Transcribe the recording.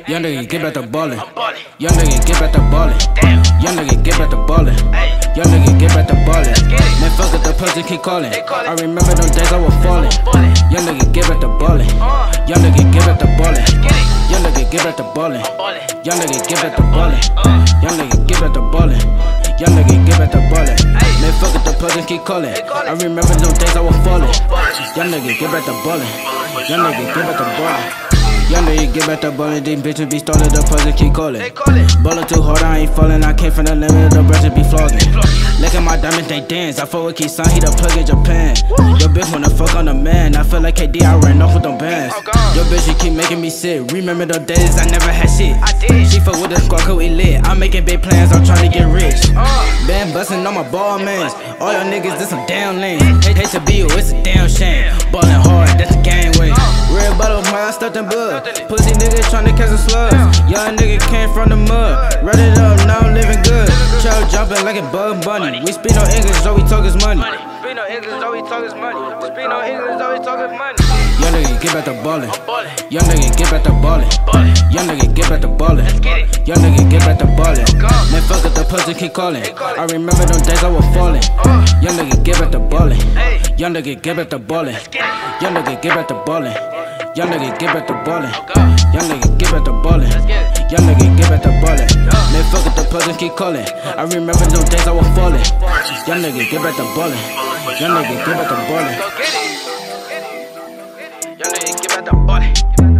Young nigga, get back to ballin'. Young nigga, get back to ballin'. Young nigga, get back to ballin'. Young nigga, get back to ballin'. Man, fuck it, the person keep calling. I remember them days I was falling. Young nigga, get back to ballin'. Young nigga, get back to ballin'. Young nigga, get back to ballin'. Young nigga, get back to ballin'. Young nigga, get back to ballin'. Young nigga, get back to ballin'. Man, fuck it, the person keep calling. I remember them days I was falling. Young nigga, get back to ballin'. Young nigga, get back to ballin'. Young nigga, get back to ballin'. These bitches be started, the person keep calling. Ballin' too hard, I ain't fallin'. I came from the limit, the brothers be flogging. Look at my diamonds, they dance. I fuck with Key Son, he the plug in Japan. Your bitch wanna fuck on the man. I feel like KD, I ran off with them bands. Your bitch, she keep making me sick. Remember those days I never had shit. She fuck with the squad, cause we lit. I'm making big plans, I'm trying to get rich. Been bustin' on my ball mans. All y'all niggas, this some down lanes. Hate to be you, it's a damn shame. Ballin' hard, that's the game way. Red bottle, my stuffed in blood. Pussy nigga tryna catch some slugs. Young nigga came from the mud. Run it up, now I'm living good. Child jumping like a bug bunny. We speak no English, all we talk is money. Speak no English, all we talk is money. Speak no English, all we talk is money. Young nigga, get back to ballin'. Young nigga, get back to ballin'. Young nigga, get back to ballin'. Young nigga, get back to ballin'. Man, fuck it, the person keep calling. I remember them days I was falling. Young nigga, get back to ballin'. Young nigga, get back to ballin'. Young nigga, get back to ballin'. Young nigga, get back to ballin'. Young nigga, get back to ballin'. Young nigga, get back to ballin'. Man, fuck it, the person keep calling. I remember them days I was falling. Young nigga, get back to ballin'. Young nigga, get back to ballin'. Young nigga, get back to ballin'.